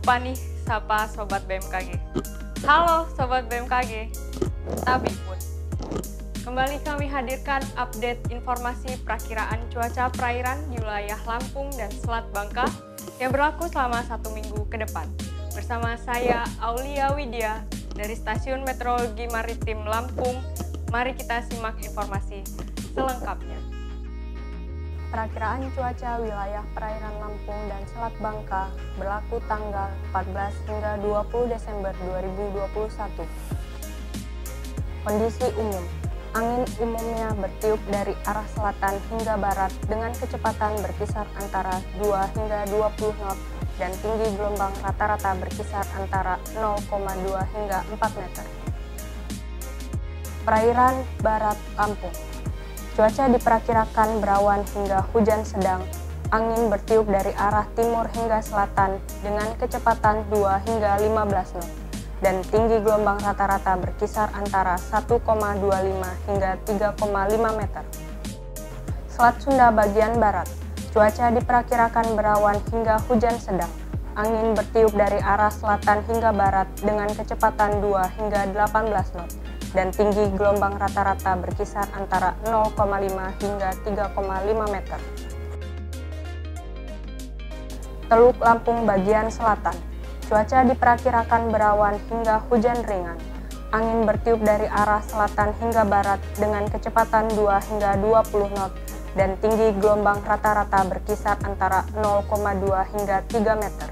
lupa nih sapa Sobat BMKG. Halo Sobat BMKG, Tabi pun. Kembali kami hadirkan update informasi perakiraan cuaca perairan di wilayah Lampung dan Selat Bangka yang berlaku selama 1 minggu ke depan. Bersama saya Aulia Widya dari Stasiun Meteorologi Maritim Lampung. Mari kita simak informasi selengkapnya. Perakiraan cuaca wilayah perairan Lampung dan Selat Bangka berlaku tanggal 14 hingga 20 Desember 2021. Kondisi umum. Angin umumnya bertiup dari arah selatan hingga barat dengan kecepatan berkisar antara 2 hingga 20 knot dan tinggi gelombang rata-rata berkisar antara 0,2 hingga 4 meter. Perairan Barat Lampung. Cuaca diperkirakan berawan hingga hujan sedang, angin bertiup dari arah timur hingga selatan dengan kecepatan 2 hingga 15 knot, dan tinggi gelombang rata-rata berkisar antara 1,25 hingga 3,5 meter. Selat Sunda bagian barat, cuaca diperkirakan berawan hingga hujan sedang, angin bertiup dari arah selatan hingga barat dengan kecepatan 2 hingga 18 knot. Dan tinggi gelombang rata-rata berkisar antara 0,5 hingga 3,5 meter. Teluk Lampung bagian selatan, cuaca diperkirakan berawan hingga hujan ringan. Angin bertiup dari arah selatan hingga barat dengan kecepatan 2 hingga 20 knot dan tinggi gelombang rata-rata berkisar antara 0,2 hingga 3 meter.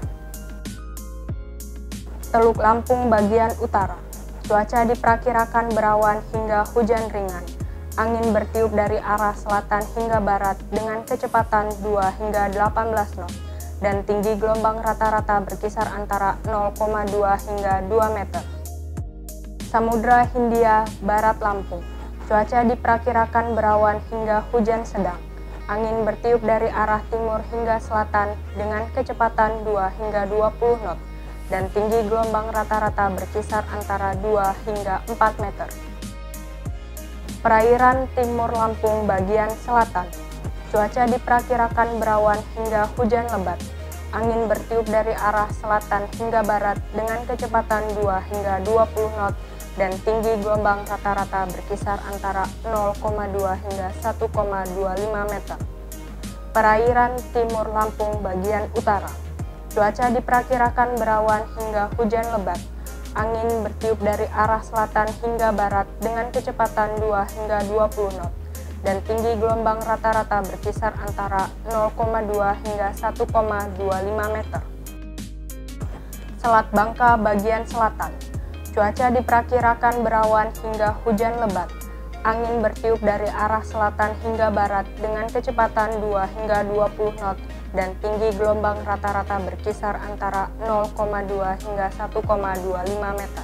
Teluk Lampung bagian utara, cuaca diperkirakan berawan hingga hujan ringan. Angin bertiup dari arah selatan hingga barat dengan kecepatan 2 hingga 18 knot dan tinggi gelombang rata-rata berkisar antara 0,2 hingga 2 meter. Samudra Hindia Barat Lampung, cuaca diperkirakan berawan hingga hujan sedang. Angin bertiup dari arah timur hingga selatan dengan kecepatan 2 hingga 20 knot. Dan tinggi gelombang rata-rata berkisar antara 2 hingga 4 meter. Perairan Timur Lampung bagian selatan, cuaca diperkirakan berawan hingga hujan lebat. Angin bertiup dari arah selatan hingga barat dengan kecepatan 2 hingga 20 knot dan tinggi gelombang rata-rata berkisar antara 0,2 hingga 1,25 meter. Perairan Timur Lampung bagian utara, cuaca diperkirakan berawan hingga hujan lebat. Angin bertiup dari arah selatan hingga barat dengan kecepatan 2 hingga 20 knot dan tinggi gelombang rata-rata berkisar antara 0,2 hingga 1,25 meter. Selat Bangka bagian selatan, cuaca diperkirakan berawan hingga hujan lebat. Angin bertiup dari arah selatan hingga barat dengan kecepatan 2 hingga 20 knot dan tinggi gelombang rata-rata berkisar antara 0,2 hingga 1,25 meter.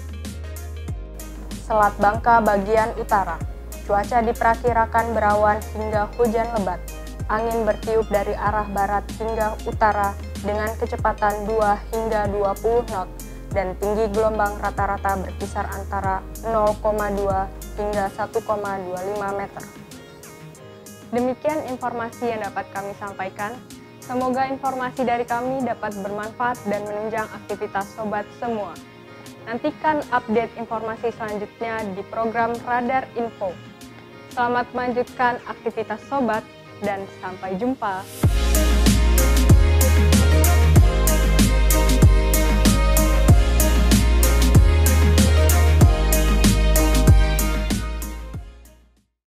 Selat Bangka bagian utara, cuaca diperkirakan berawan hingga hujan lebat. Angin bertiup dari arah barat hingga utara dengan kecepatan 2 hingga 20 knot dan tinggi gelombang rata-rata berkisar antara 0,2 hingga 1,25 meter. Demikian informasi yang dapat kami sampaikan. Semoga informasi dari kami dapat bermanfaat dan menunjang aktivitas sobat semua. Nantikan update informasi selanjutnya di program Radar Info. Selamat melanjutkan aktivitas sobat dan sampai jumpa.